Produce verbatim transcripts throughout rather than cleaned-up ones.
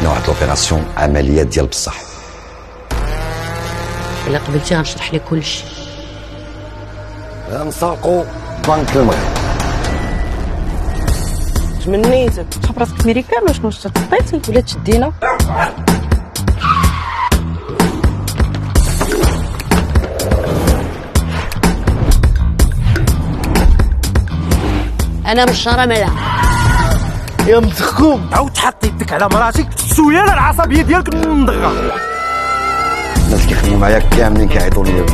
درنا واحد لوبيراسيون عمليات ديال بصح. الا قبلتي غنشرح لك كلشي. غنسرقوا بنك المغرب. تمنيتك تحط راسك ميريكان واش واش تطيتي ولا تشدينا؟ انا مش شرمله يا مزخوم، عاود تحط يدك على مراتك تسويا لها العصبيه ديالك مندغه. الناس اللي كيخدموا معايا كاملين كيعيطوا لي.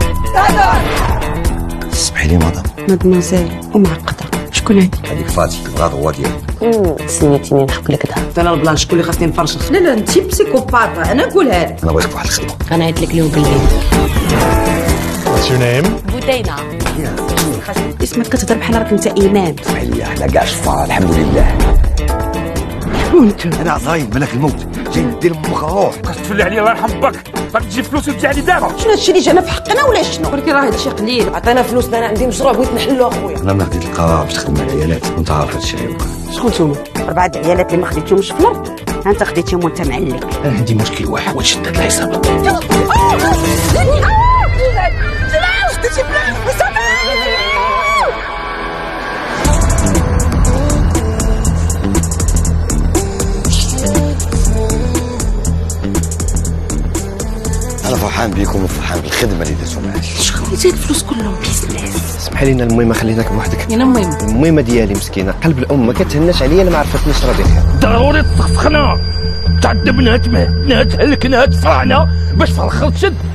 اسمحي لي مدام. مادموزيل ومعقده، شكون هادي؟ هذيك فاتي الغاض هو ديالي. سميتيني نحك لك دها. انا البلان شكون اللي خاصني نفرشخ؟ لا لا انت بسيكوبات، انا نقولها لك. انا بغيتك واحد الخدمه. غنعيط لك اليوم بالليل. What's your name؟ بودينه. اسمك كتهضر بحال راك انت امام. اسمحي لي حنا كاع شفار الحمد لله. وانت انا عزايم ملك الموت جاي ندير امك الروح. كتفلي عليا الله يرحم باك، غادي تجيب فلوس وترجع لي دابا. شنو هادشي اللي جانا في حقنا ولا شنو؟ ولكن راه هادشي قليل، عطينا فلوسنا، انا عندي مشروع بغيت نحلو اخويا. انا ملي خديت القرار باش نخدم مع العيالات كنت عارف هادشي غيوقع. شكون نتوما؟ اربعه د العيالات اللي ما خديتيهمش في الارض، انت خديتيهم وانت معلق. انا عندي مشكل واحد وشدت العصابه. انا فرحان بيكم وفرحان بالخدمه اللي درتو معايا. شكون اللي الفلوس كلهم بيزنس؟ اسمحي لينا المهمه خليتك بوحدك. انا المهم المهمه ديالي مسكينه قلب الام ما كتهناش عليا الا ما عرفتنيش راه بخير. ضروري تسخسخنا، تعذبنا، تمهدنا، تهلكنا، تفرعنا باش في الاخر تشد